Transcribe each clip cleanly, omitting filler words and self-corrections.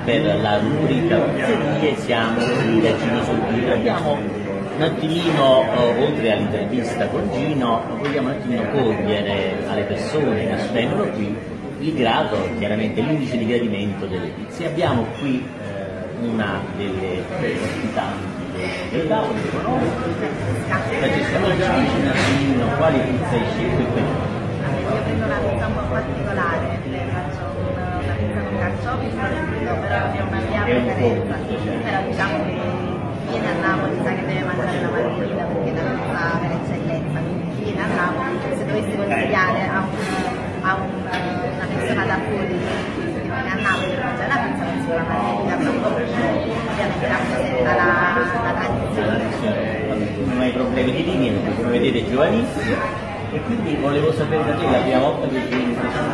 per la rubrica pizzerie siamo qui da Gino Sorbino. Abbiamo un attimino, oltre all'intervista con Gino, vogliamo un attimino cogliere alle persone che ci vengono qui il grado, chiaramente l'indice di gradimento delle pizze. Abbiamo qui una delle ospitanti del tavolo, Francesca, ci dici un attimino quali pizze hai scelto e perché? Io prendo una pizza un po' particolare, faccio una pizza con carciofi, però è una mia preferenza, però diciamo che viene a Napoli sa che deve mangiare la margherita perché è la pizza per eccellenza, quindi chi viene a Napoli, se dovessi consigliare a una persona da fuori che viene a Napoli per mangiare la pizza, penso la margherita, però ovviamente rappresenta la tradizione. Non hai problemi di linea, perché come vedete è giovanissimo. E quindi volevo sapere da te la prima volta che vieni in questa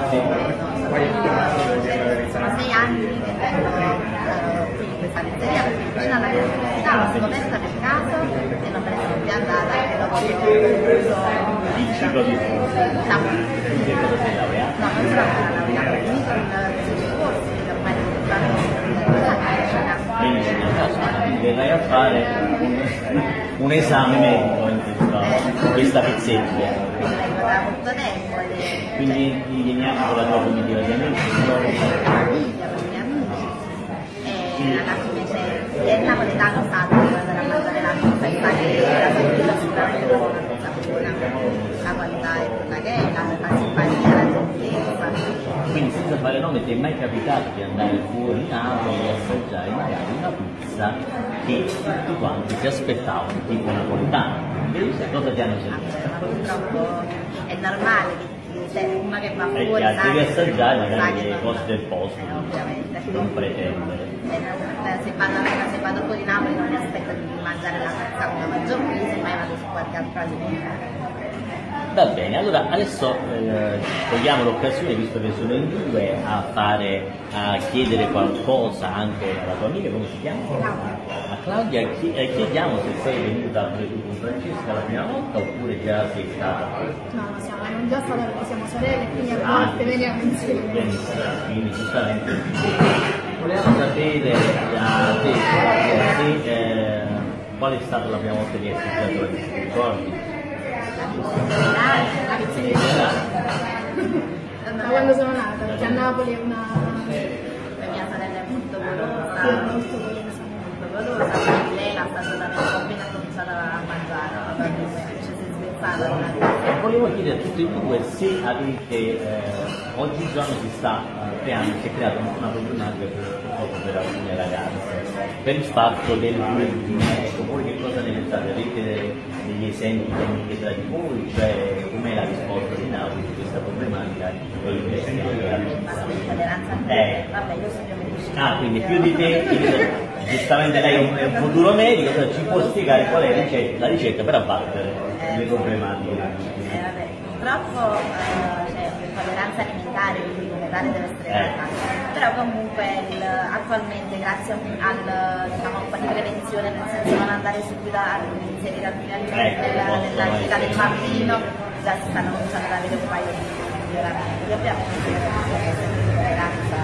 sono 6 anni che vengo qui in questa pizzeria perché vicino alla mia università l'ho scoperta per caso e non me ne sono più andata e l'ho concluso il ciclo di studio. Diciamo, Che cosa sei laureata? no, non sono ancora laureata, ho finito il corso che ormai è medicina. Verrai a fare un esame medico in questa pizzeria. Da molto tempo Quindi vieni anche con la tua comitiva di amici? famiglia, con i miei amici e ragazzi invece chi è napoletano sa che quando andare a mangiare la pizza e sa che la pizza sicuramente è una pizza buona, la qualità è quella che è, la simpatia, la gentilezza. Quindi senza fare nome ti è mai capitato di andare fuori Napoli e assaggiare magari una pizza che tutti quanti si aspettavano tipo napoletano? Invece cosa ti hanno servito? Ma purtroppo è normale che c'è uno che va fuori chiaro, devi assaggiare magari che le cose del posto, ovviamente non pretendere. Se vado fuori Napoli non mi aspetto di mangiare la pizza con la maggior qui, semmai vado su qualche altra linea. Va bene, allora adesso cogliamo l'occasione, visto che sono in due, a chiedere qualcosa anche alla tua amica, come si chiama? A Claudia, chiediamo se sei venuta pure tu con Francesca la prima volta oppure già sei stata. No, siamo già state perché siamo sorelle, quindi a volte veniamo insieme. Benissimo, quindi giustamente. Volevamo sapere da te, Claudia, qual è stata la prima volta che hai assaggiato la pizza, ti ricordi? La pizzeria da quando sono nata, perché a Napoli è una... La mia sorella è molto golosa, quindi lei l'ha assaggiata appena cominciato a mangiare, ci si è svezzata. Volevo chiedere a tutti e due se avete, oggigiorno si è creata una problematica per alcune ragazze, per il fatto del bullismo. Ecco, voi che cosa ne pensate? Avete degli esempi di amiche tra di voi? Cioè, com'è la risposta di Napoli su questa problematica? Vabbè, io sono medicina. Ah, quindi più di te, giustamente lei è un futuro medico, cioè ci può spiegare qual è la ricetta per abbattere le problematiche? Vabbè, purtroppo c'è intolleranza alimentare, quindi come tale deve essere trattata. Però comunque attualmente grazie diciamo, a un po' di prevenzione, nel senso non andare subito a inserire alcuni alimenti nella vita del bambino, già si stanno cominciando ad avere un paio di miglioramenti. Abbiamo intolleranza.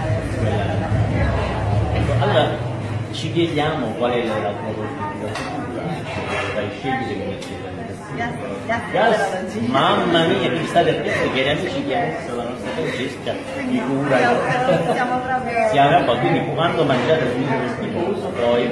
Allora, ci chiediamo qual è la tua qualificazione, dai scegliere come ci Grazie. Mamma mia, quindi state attenti che gli amici che adesso la nostra Francesca di cura. Siamo proprio... Siamo a poco, quindi quando mangiate il vino schifoso poi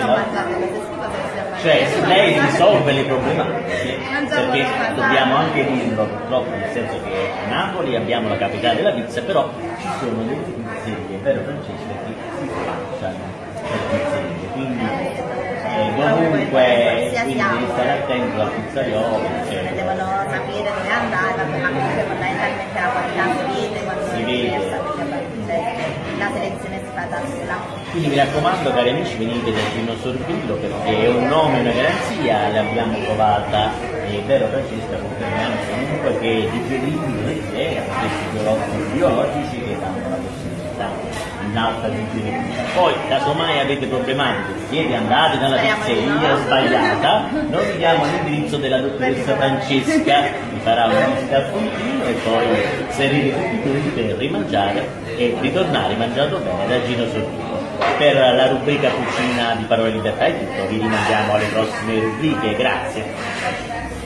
cioè lei risolve le problematiche, perché dobbiamo anche dirlo purtroppo, nel senso che a Napoli abbiamo la capitale della pizza, però ci sono delle pizzerie, vero Francesca, che si facciano le pizzerie, quindi comunque devi stare attento al pizzaiolo. Devono sapere dove andare, ma comunque fondamentalmente la qualità si vede la selezione è stata sulla. Quindi mi raccomando cari amici, venite da Gino Sorbillo perché è un nome, una garanzia, l'abbiamo trovata, è vero Francesca, confermiamo comunque che è digeribile e ha questi prodotti biologici che danno la possibilità in alta digeribilità. Poi, casomai avete problematiche, siete andati nella pizzeria sbagliata, noi vi diamo l'indirizzo della dottoressa Francesca, vi farà una visita al puntino e poi sarete tutti pronti per rimangiare e ritornare mangiato bene da Gino Sorbillo. Per la rubrica cucina di Parole Libertà è tutto, vi rimandiamo alle prossime rubriche, grazie.